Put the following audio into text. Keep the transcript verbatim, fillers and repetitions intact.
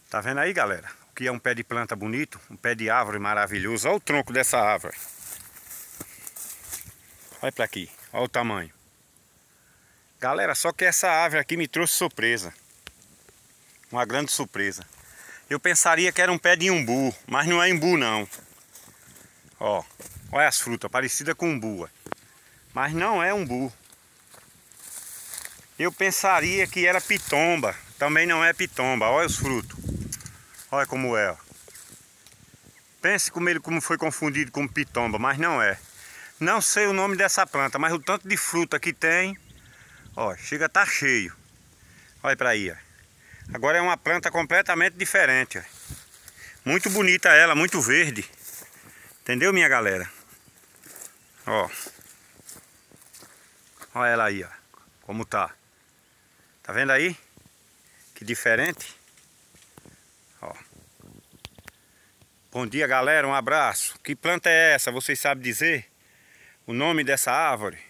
Tá vendo aí, galera? O que é um pé de planta bonito, um pé de árvore maravilhoso. Olha o tronco dessa árvore. Olha pra aqui, olha o tamanho. Galera, só que essa árvore aqui me trouxe surpresa. Uma grande surpresa. Eu pensaria que era um pé de umbu, mas não é umbu não. Ó, olha as frutas, parecida com umbu. Mas não é umbu. Eu pensaria que era pitomba. Também não é pitomba, olha os frutos. Olha como é, ó. Pense como ele como foi confundido com pitomba, mas não é. Não sei o nome dessa planta, mas o tanto de fruta que tem, ó, chega a estar cheio. Olha pra aí, ó. Agora é uma planta completamente diferente, ó. Muito bonita ela, muito verde. Entendeu, minha galera? Ó. Olha ela aí, ó. Como tá. Tá vendo aí? Que diferente. Ó. Bom dia, galera. Um abraço. Que planta é essa? Vocês sabem dizer o nome dessa árvore?